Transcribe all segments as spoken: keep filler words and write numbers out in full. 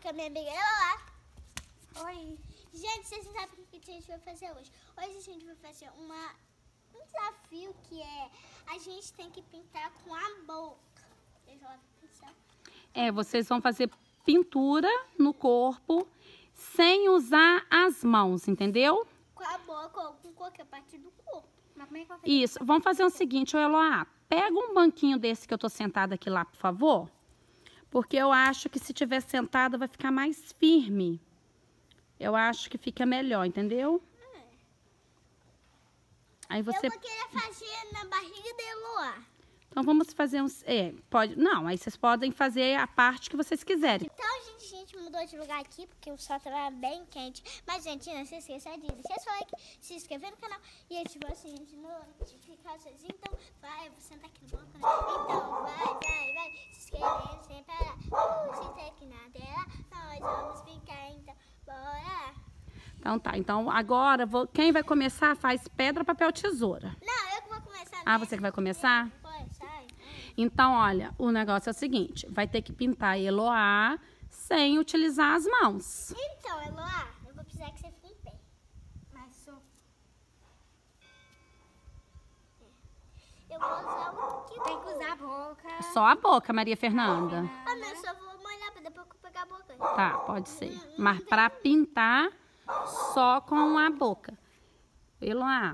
com a minha amiga Eloá. Oi. Gente, vocês não sabem o que a gente vai fazer hoje. Hoje a gente vai fazer uma, um desafio que é a gente tem que pintar com a boca. Vocês vão pensar? É, vocês vão fazer pintura no corpo sem usar as mãos, entendeu? Com a boca ou com qualquer parte do corpo. Mas como é que vai fazer? Isso. Vamos fazer o seguinte, ô Eloá, pega um banquinho desse que eu tô sentada aqui lá, por favor. Porque eu acho que se tiver sentada vai ficar mais firme. Eu acho que fica melhor, entendeu? É. Aí você... Eu vou querer fazer na barriga da Eloá. Então vamos fazer uns... É, pode... Não, aí vocês podem fazer a parte que vocês quiserem. Então, gente, a gente mudou de lugar aqui porque o sol tava bem quente. Mas, gente, não se esqueça de deixar seu like, se inscrever no canal e ativar o sininho de notificações. Então, vai, vou sentar aqui no banco, né? Então, vai, vai, vai, se inscrevendo sem parar. Uh, se tá aqui na tela, nós vamos ficar, então, bora. Então tá, então agora vou... quem vai começar faz pedra, papel, tesoura. Não, eu que vou começar. Ah, né? você que vai começar? Pode, sai. Então, olha, o negócio é o seguinte, vai ter que pintar a Eloá sem utilizar as mãos. Então, Eloá, eu vou precisar que você fique em pé. Mas sou. Eu vou usar o que Tem que usar a boca. Só a boca, Maria Fernanda. Ah, mas eu só vou molhar pra depois que eu pegar a boca. Tá, pode ser. Mas pra pintar, só com a boca. Eloá.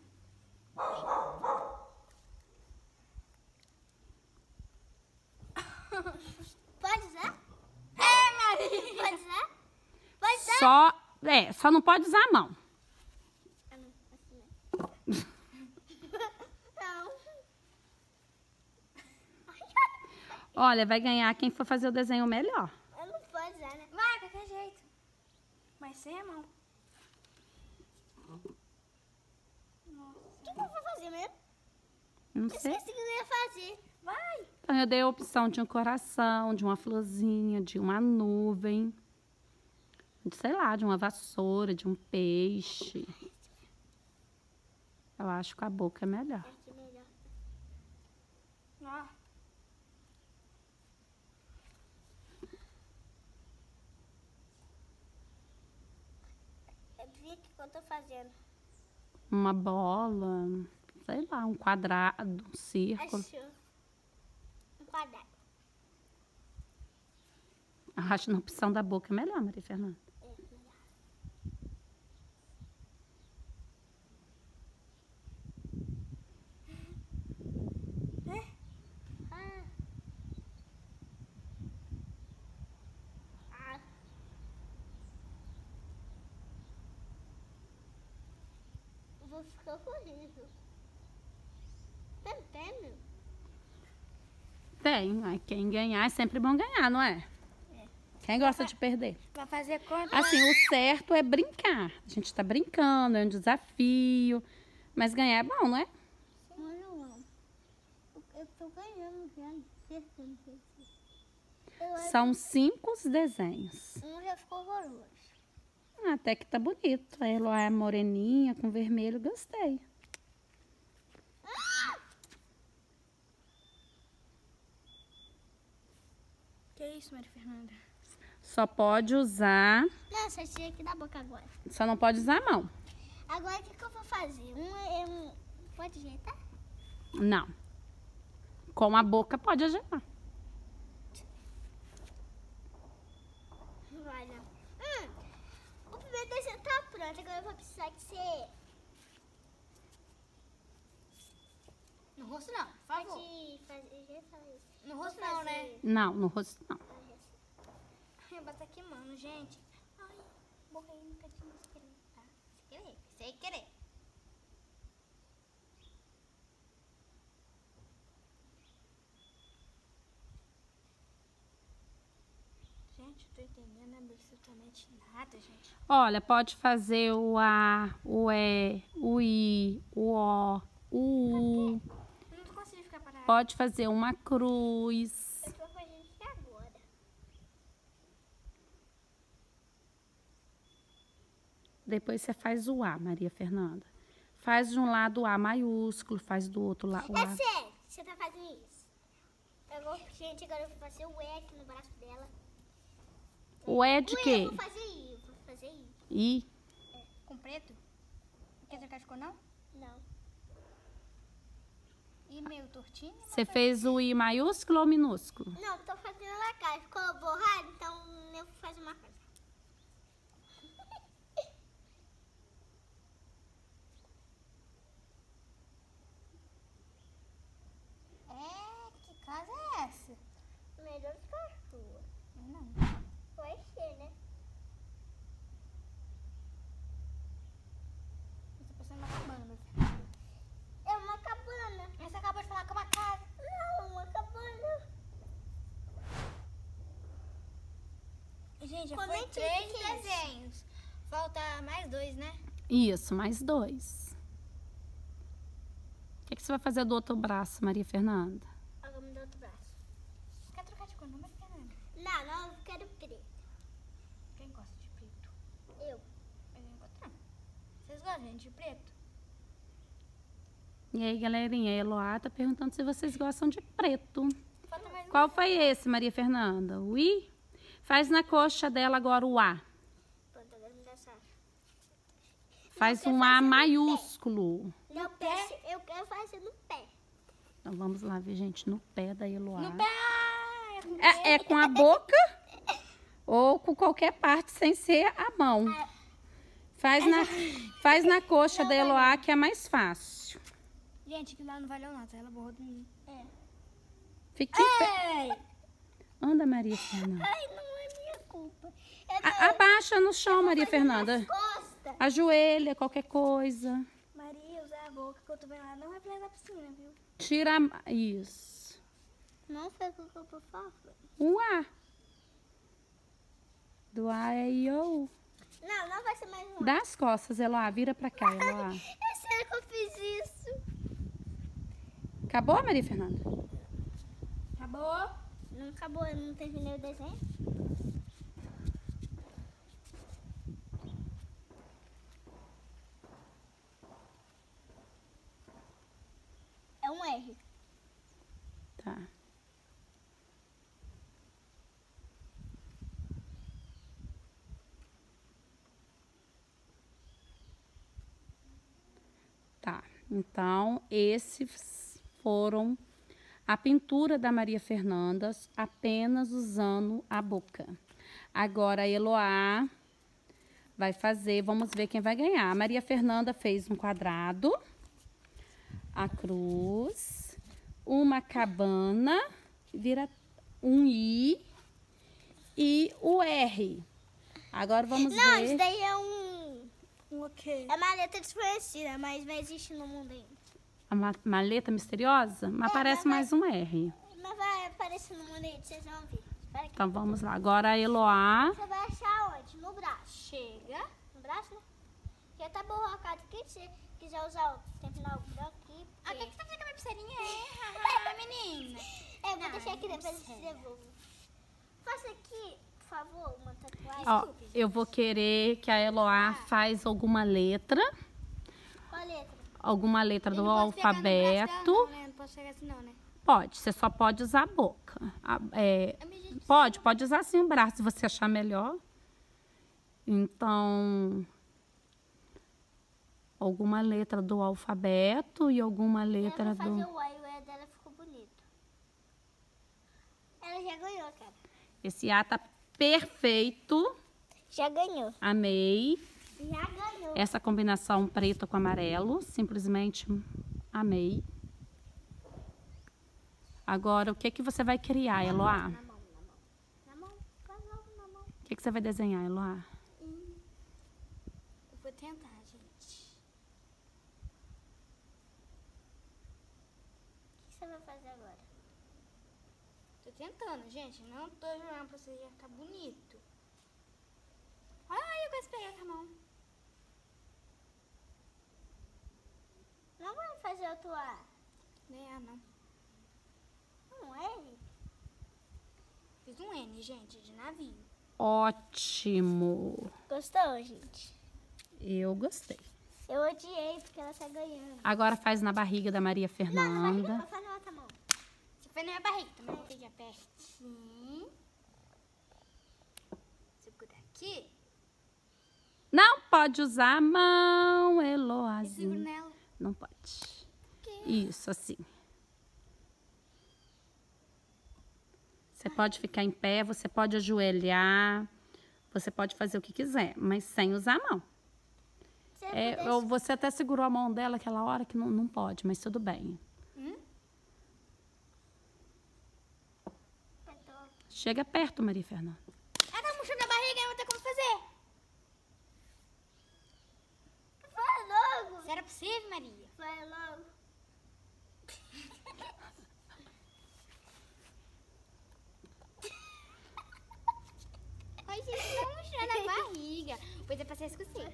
Pode usar? É, Maria. Pode usar? Pode usar? Só, é, só não pode usar a mão. Ah, não, assim não. Não. Olha, vai ganhar quem for fazer o desenho melhor. Eu não posso usar, né? Vai, qualquer jeito. Mas sem a mão. O que, que eu vou fazer mesmo? Não Eu sei. esqueci o que eu ia fazer. Vai. Então eu dei a opção de um coração, de uma florzinha, de uma nuvem, de, sei lá, de uma vassoura, de um peixe. Eu acho que a boca é melhor. Aqui melhor. Ó. Adivinha o que eu tô fazendo? Uma bola, sei lá, um quadrado, um círculo. Achou. Um quadrado. Eu acho que na opção da boca é melhor, Maria Fernanda. É, melhor. Ah. Ah. Eu vou ficar horrível. Tá entendendo? Tem, mas quem ganhar é sempre bom ganhar, não é? É. Quem gosta de perder? Vai fazer quanto? Assim, o certo é brincar. A gente tá brincando, é um desafio. Mas ganhar é bom, não é? Não, não. Eu, eu tô ganhando já. Acertando. Eu acho São cinco os desenhos. que um já ficou horroroso. Até que tá bonito. A Eloá é moreninha com vermelho, gostei. Que isso, Maria Fernanda? Só pode usar, Não, só tirei aqui da boca agora. só não pode usar a mão. Agora o que, que eu vou fazer? Um é um. Pode ajeitar? Não. Com a boca pode ajeitar. Vai não. Hum, o primeiro desenho tá pronto. Agora eu vou precisar que você. No rosto não, por favor. Pode fazer. Eu já falei isso. No Vou rosto não, né? fazer- Não, no rosto não. Ai, vai tá queimando, gente. Ai, borrei no cantinho sem querer, tá? Sem querer, sem querer. Gente, eu tô entendendo absolutamente nada, gente. Olha, pode fazer o A, o E, o I, o O, o U. Eu não consigo ficar parada. Pode fazer uma cruz. Eu tô fazendo isso agora. Depois você faz o A, Maria Fernanda. Faz de um lado o A maiúsculo, faz do outro lado o É A. sério, você tá fazendo isso. Eu vou, gente, agora eu vou fazer o E aqui no braço dela. O E de O quê? I, eu vou fazer I. Vou fazer I. I. Com preto? Quer trocar de cor, não? Não. E meio tortinho? Você fez o I maiúsculo ou minúsculo? Não, tô fazendo na cara. Ficou borrado, então eu vou fazer uma coisa. É, que casa é essa? Melhor que a sua. Não. Vai ser, né? Eu tô pensando numa cabana, meu filho. É uma cabana. Mas você acabou de falar que é uma casa. Não, uma cabana. Gente, já Como foi é que três que é isso? desenhos. Falta mais dois, né? Isso, mais dois. O que, que você vai fazer do outro braço, Maria Fernanda? Agora me dá outro braço. Quer trocar de cor, não, Maria Fernanda? Não, não, eu quero preto. Quem gosta de preto? Eu. Eu não gosto, não. Vocês gostam, gente, de preto? E aí, galerinha, a Eloá tá perguntando se vocês gostam de preto. Falta mais um. Qual foi esse, Maria Fernanda? O I? Faz na coxa dela agora o A. Pronto, agora me dá essa. Faz Eu um quero A fazer no maiúsculo. No pé? Eu quero fazer no pé. Então vamos lá ver, gente, no pé da Eloá. No pé. Ah, é com É, é com a boca ou com qualquer parte sem ser a mão. Faz na, faz na coxa da Eloá que é mais fácil. Gente, aquilo lá não valeu nada. Ela borrou de mim. É. Fique em pé. Ei! Anda, Maria Fernanda. Ai, não é minha culpa. Eu A- abaixa no chão, Maria Fernanda. Costa. Ajoelha, qualquer coisa. Maria, usar a boca que eu tô vendo lá não vai pra da piscina, viu? Tira a... Isso. Não foi com o que eu tô falando. O A. Do A é I O U. Não, não vai ser mais um. Dá as costas, Eloá. Vira pra cá, Eloá. É sério que eu fiz isso? Acabou, Maria Fernanda? Acabou? Não acabou, eu não terminei o desenho. É um R. Tá. Tá. Então, esses foram a pintura da Maria Fernanda apenas usando a boca. Agora a Eloá vai fazer, vamos ver quem vai ganhar. A Maria Fernanda fez um quadrado, a cruz, uma cabana, vira um I e o R. Agora vamos Não, ver. isso daí é um... Um ok. É uma letra desconhecida, mas vai existir no mundo ainda. A ma- maleta misteriosa, mas É, parece mas mais um R. Mas vai aparecer no mundo ainda, vocês vão ver. Espera aqui. Então vamos lá. Agora a Eloá. Você vai achar onde? No braço. Chega. No braço, né? Já tá borracado aqui, se você quiser usar o terminar o branco aqui. Ah, o que, porque- que você tá fazendo com a minha pulseirinha aí? Haha, menina. É, eu vou Não, deixar aqui não depois eu te sei. devolvo. Faça aqui, por favor, uma tatuagem. Ó, eu vou querer que a Eloá faz alguma letra. Qual a letra? Alguma letra do Eu não posso pegar no braço dela, alfabeto. Não, né? Não posso pegar assim não, né? Pode, você só pode usar a boca. A- é, A minha gente pode, pode usar assim o braço, se você achar melhor. Então, alguma letra do alfabeto e alguma letra Ela vai fazer do... o A e o E dela ficou bonito. Ela já ganhou, cara. Esse A tá perfeito. Já ganhou. Amei. Já ganhou. Essa combinação preto com amarelo, simplesmente amei. Agora, o que que você vai criar, Eloá? Na mão, na mão. Na mão, faz logo na mão. O que que você vai desenhar, Eloá? Eu vou tentar, gente. O que você vai fazer agora? Tô tentando, gente. Não tô jurando pra você já ficar bonito. Ai, eu gosto de pegar com a mão. Não vai fazer outro A. Nem A, não. Um R? Fiz um N, gente, de navio. Ótimo. Gostou, gente? Eu gostei. Eu odiei porque ela tá ganhando. Agora faz na barriga da Maria Não, não vai Fernanda. faz na outra mão. Você foi na minha barriga, também vou pegar pertinho. Aqui. Não pode usar a mão, Eu seguro Eloazinha. nela. Não pode. Isso, assim. Você pode ficar em pé, você pode ajoelhar, você pode fazer o que quiser, mas sem usar a mão. Se eu É, pudesse- ou você até segurou a mão dela aquela hora que não, não pode, mas tudo bem. Hum? Eu tô- Chega perto, Maria Fernanda. Ah, tá murchando a barriga, eu não tenho como fazer. Vai logo. Será possível, Maria? Vai logo. Ai, gente, tá murchando a barriga. Pois é pra você esquecer.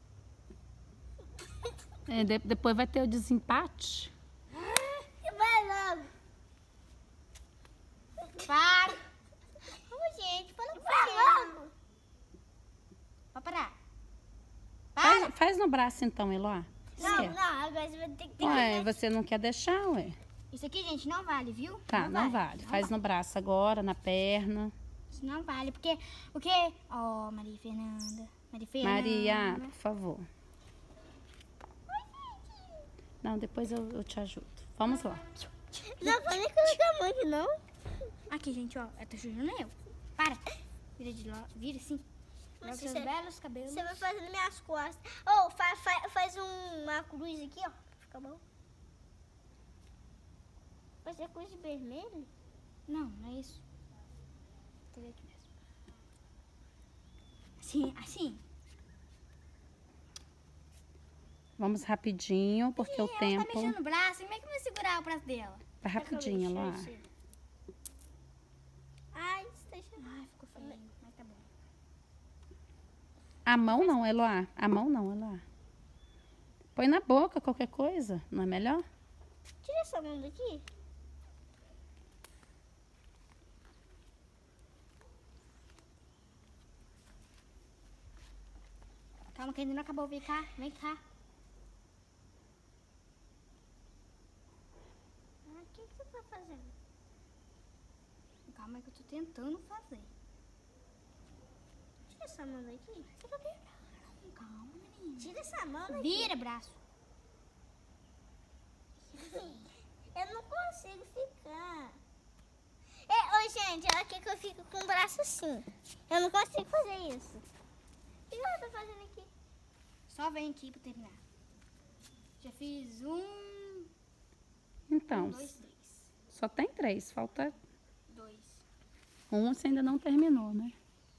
É, de- depois vai ter o desempate. Vai logo. Para. Ô, gente, fala vai logo. Pode parar. Para. Faz, faz no braço então, Eloá. Não, Certo. não, agora você vai ter que ter Ué, você não quer deixar, ué? Isso aqui, gente, não vale, viu? Tá, não vale. Faz no braço agora, na perna. Isso não vale, porque... O quê? Ó, Maria Fernanda. Maria Fernanda. Maria, por favor. Não, depois eu, eu te ajudo. Vamos lá. Não, pode nem colocar a mão aqui, não. Aqui, gente, ó. Eu tô sujando eu. Para. Vira de lá. Vira assim. Joga Você- seus belos cabelos. Você vai fazendo minhas costas. Ô, fa, fa, faz um- uma cruz aqui, ó. Fica bom. Vai ser cruz de vermelho? Não, não é isso. Vou fazer aqui mesmo. Assim, assim. Vamos rapidinho, porque o Ih, ela tempo... tá mexendo o braço. Como é que eu vou segurar o braço dela? Vai rapidinho, Eloá. Ai, isso tá cheio. Ai, ficou feio. Mas tá bom. A mão não, Eloá. A mão não, Eloá. Põe na boca qualquer coisa, não é melhor? Tira essa mão daqui. Calma que ainda não acabou. Vem cá. Vem cá. Ah, o que, que você tá fazendo? Calma que eu tô tentando fazer. Tira essa mão daqui. Você tá virando. Calma, menina. Tira essa mão daqui. Vira, braço. Eu não consigo ficar. É, ô, gente, olha aqui que eu fico com o braço assim. Eu não consigo fazer isso. O que ela tá fazendo aqui? Só vem aqui pra terminar. Já fiz um, Então, dois, três. só tem três. Falta Dois. um, você ainda não terminou, né?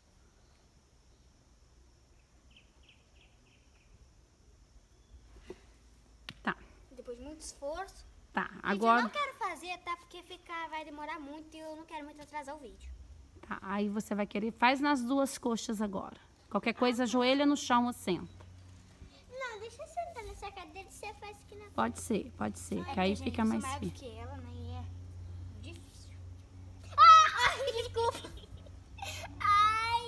Tá, Depois de muito esforço. tá. Gente, eu Agora... não quero fazer, tá? Porque ficar, vai demorar muito e eu não quero muito atrasar o vídeo. Tá, aí você vai querer... Faz nas duas coxas agora. Qualquer coisa, ajoelha no chão ou senta. Não, deixa eu sentar nessa cadeira e você faz aqui na Pode ser, pode ser. É Que aí gente, fica eu sou mais maior do firme. que ela, né? E é difícil. Ah, ai, desculpa. Ai,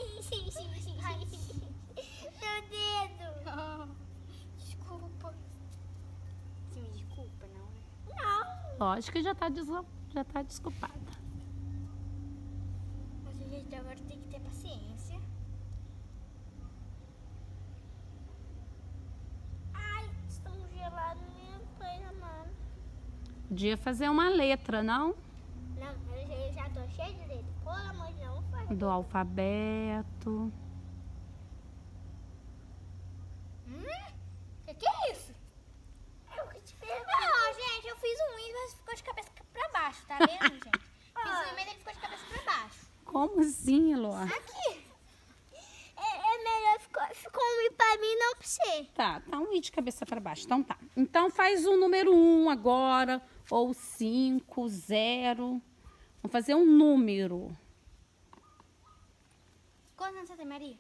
meu dedo. Desculpa. Você me desculpa, não, né? Não. Lógico que já tá, deslo- já tá desculpada. Mas, gente, agora tem que ter paciência. Ai, estão gelados mesmo, coisa, mano. Podia fazer uma letra, não? Não, eu já, eu já tô cheia de dedo. Pelo amor de Deus, não faz. Do alfabeto. Hum? Que que é isso? Eu que te pergunto. Não, gente, eu fiz um índio, mas ficou de cabeça pra baixo, tá vendo, gente? Fiz um mas ele ficou de cabeça pra baixo. Como assim, Eloá? Aqui. É, é melhor ficou, ficou um pra mim e não pra você. Tá, tá um i de cabeça para baixo. Então tá. Então faz o número um agora, ou cinco, zero. Vamos fazer um número. Quantos anos você tem, Maria?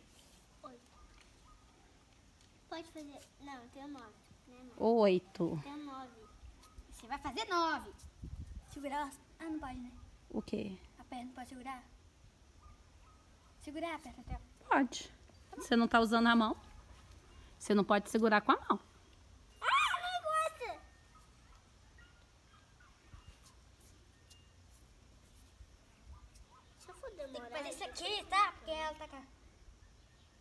Pode fazer. Não, eu tenho nove. Né, mãe? Oito. Eu tenho nove. Você vai fazer nove. Segurar? Ah, não pode, né? O quê? A perna não pode segurar? Segurar a perna até. Pode. Você não tá usando a mão? Você não pode segurar com a mão. Ah, não gosta. Se eu for Tem que demorar. fazer isso aqui, tá? Porque ela tá com a...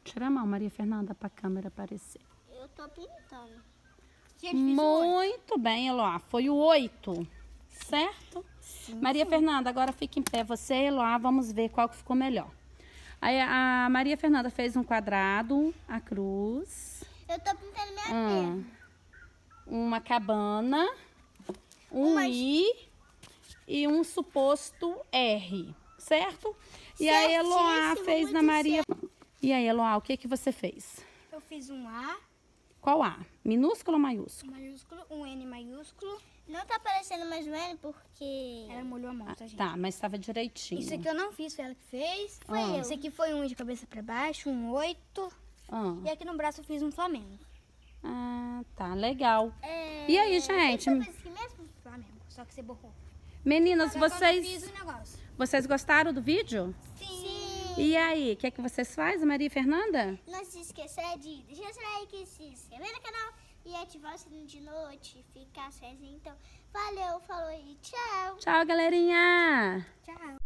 Tira a mão, Maria Fernanda, pra câmera aparecer. Eu tô pintando. Gente, fiz o oito. Muito bem, Eloá. Foi o oito, certo? Sim, Maria sim. Fernanda, agora fica em pé você e Eloá, vamos ver qual que ficou melhor. Aí a Maria Fernanda fez um quadrado, a cruz. Eu tô pintando minha hum, perna. Uma cabana, um Uma... I e um suposto R, certo? E aí a Eloá fez na Maria... Certo. E aí, Eloá, o que que você fez? Eu fiz um A. Qual A? Minúsculo ou maiúsculo? Maiúsculo, um N maiúsculo. Não tá aparecendo mais o N porque... Ela molhou a mão, tá, gente? Tá, mas estava direitinho. Isso aqui eu não fiz, foi ela que fez. Foi Ah. eu. Esse aqui foi um de cabeça pra baixo, um oito. Ah. E aqui no braço eu fiz um Flamengo. Ah, tá, legal. É... E aí, gente? Eu fiz aqui mesmo? Flamengo, só que você borrou. Meninas, Agora vocês... eu fiz o negócio. Vocês gostaram do vídeo? Sim. E aí, o que é que vocês fazem, Maria Fernanda? Não se esqueça de deixar seu like, se inscrever no canal e ativar o sininho de notificações. Então, valeu, falou e tchau. Tchau, galerinha! Tchau.